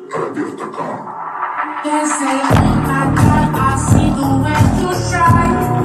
They say, oh my God, I see the way you shine.